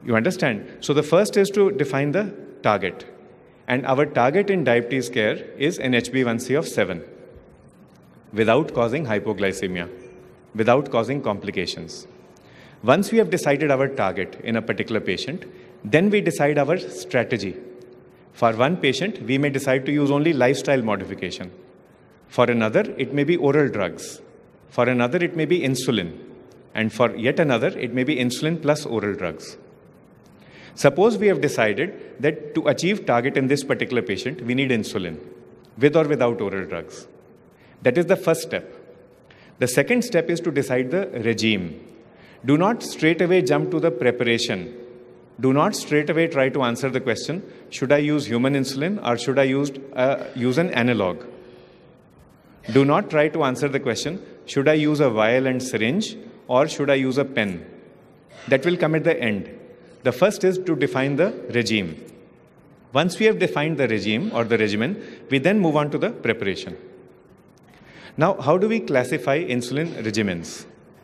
You understand? So the first is to define the target. And our target in diabetes care is an HbA1c of 7 without causing hypoglycemia, without causing complications. Once we have decided our target in a particular patient, then we decide our strategy. For one patient, we may decide to use only lifestyle modification. For another, it may be oral drugs. For another, it may be insulin. And for yet another, it may be insulin plus oral drugs. Suppose we have decided that to achieve target in this particular patient, we need insulin, with or without oral drugs. That is the first step. The second step is to decide the regime. Do not straight away jump to the preparation. Do not straight away try to answer the question, should I use human insulin or should I use an analog? Do not try to answer the question, should I use a vial and syringe or should I use a pen? That will come at the end. The first is to define the regime. Once we have defined the regime or the regimen, we then move on to the preparation. Now, how do we classify insulin regimens?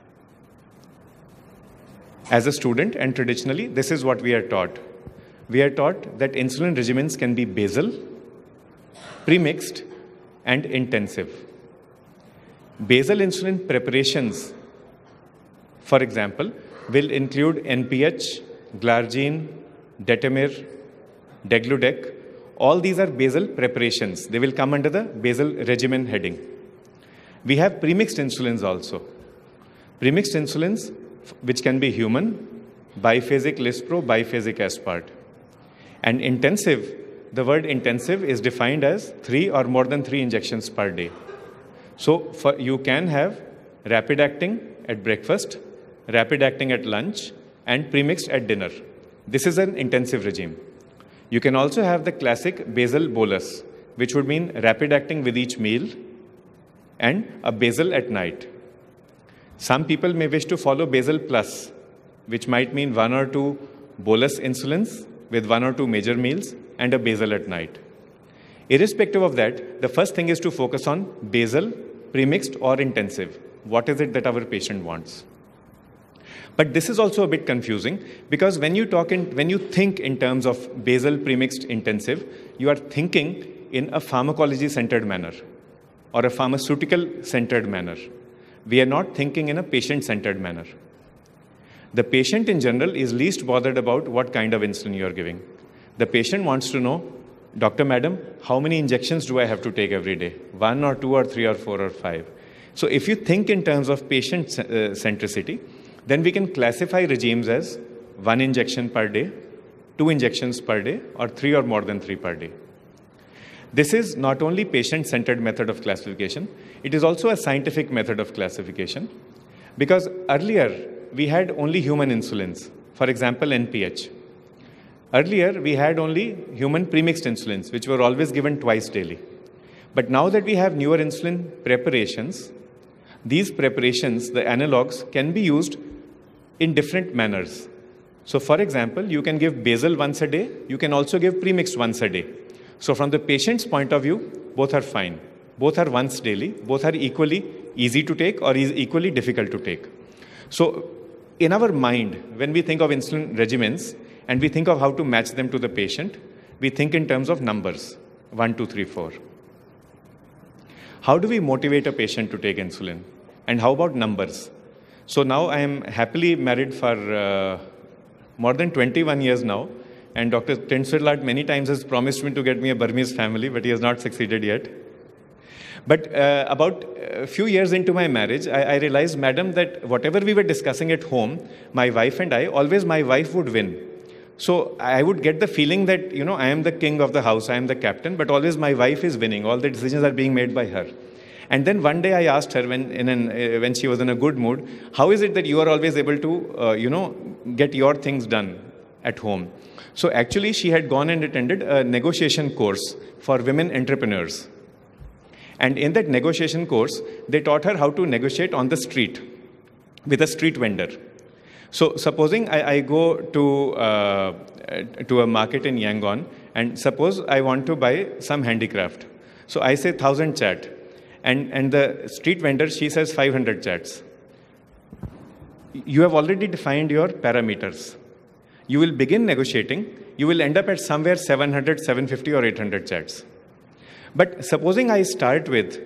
As a student, and traditionally, this is what we are taught. We are taught that insulin regimens can be basal, premixed, and intensive. Basal insulin preparations, for example, will include NPH, glargine, detamir, degludec. All these are basal preparations. They will come under the basal regimen heading. We have premixed insulins also. Premixed insulins, which can be human, biphasic lispro, biphasic aspart. And intensive, the word intensive is defined as 3 or more than 3 injections per day. So you can have rapid acting at breakfast, rapid acting at lunch, and premixed at dinner. This is an intensive regime. You can also have the classic basal bolus, which would mean rapid acting with each meal and a basal at night. Some people may wish to follow basal plus, which might mean 1 or 2 bolus insulins with 1 or 2 major meals and a basal at night. Irrespective of that, the first thing is to focus on basal, premixed, or intensive. What is it that our patient wants? But this is also a bit confusing because when you think in terms of basal, premixed, intensive, you are thinking in a pharmacology-centered manner or a pharmaceutical-centered manner. We are not thinking in a patient-centered manner. The patient in general is least bothered about what kind of insulin you are giving. The patient wants to know, Doctor, Madam, how many injections do I have to take every day? 1 or 2 or 3 or 4 or 5. So if you think in terms of patient centricity, then we can classify regimes as 1 injection per day, 2 injections per day, or 3 or more than 3 per day. This is not only patient-centered method of classification, it is also a scientific method of classification because earlier we had only human insulins, for example, NPH. Earlier we had only human premixed insulins, which were always given twice daily. But now that we have newer insulin preparations, these preparations, the analogs, can be used in different manners. So for example, you can give basal once a day, you can also give premixed once a day. So from the patient's point of view, both are fine. Both are once daily, both are equally easy to take or is equally difficult to take. So in our mind, when we think of insulin regimens and we think of how to match them to the patient, we think in terms of numbers, 1, 2, 3, 4. How do we motivate a patient to take insulin? And how about numbers? So now I am happily married for more than 21 years now. And Dr. Tinswirlart many times has promised me to get me a Burmese family, but he has not succeeded yet. But about a few years into my marriage, I realized, Madam, that whatever we were discussing at home, my wife and I, always my wife would win. So I would get the feeling that, I am the king of the house, I am the captain, but always my wife is winning. All the decisions are being made by her. And then one day I asked her when she was in a good mood, how is it that you are always able to, get your things done at home? So actually she had gone and attended a negotiation course for women entrepreneurs. And in that negotiation course, they taught her how to negotiate on the street with a street vendor. So supposing I go to a market in Yangon, and suppose I want to buy some handicraft. So I say 1,000 chat, and the street vendor, she says 500 chats. You have already defined your parameters. You will begin negotiating. You will end up at somewhere 700, 750 or 800 chats. But supposing I start with,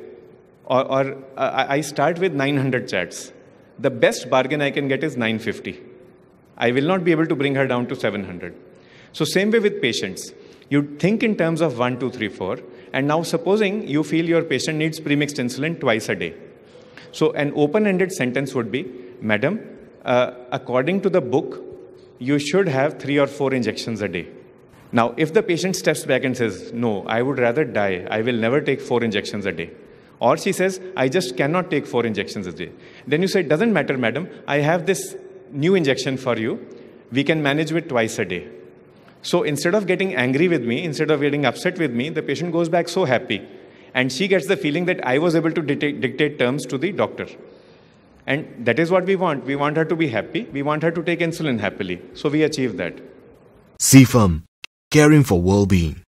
I start with 900 chats. The best bargain I can get is 950. I will not be able to bring her down to 700. So same way with patients. You think in terms of 1, 2, 3, 4. And now supposing you feel your patient needs premixed insulin twice a day. So an open-ended sentence would be, Madam, according to the book, you should have 3 or 4 injections a day. Now, if the patient steps back and says, no, I would rather die. I will never take 4 injections a day. Or she says, I just cannot take 4 injections a day. Then you say, it doesn't matter, madam. I have this new injection for you. We can manage with twice a day. So instead of getting angry with me, instead of getting upset with me, the patient goes back so happy. And she gets the feeling that I was able to dictate terms to the doctor. And that is what we want. We want her to be happy. We want her to take insulin happily. So we achieve that. Zifam, caring for well-being.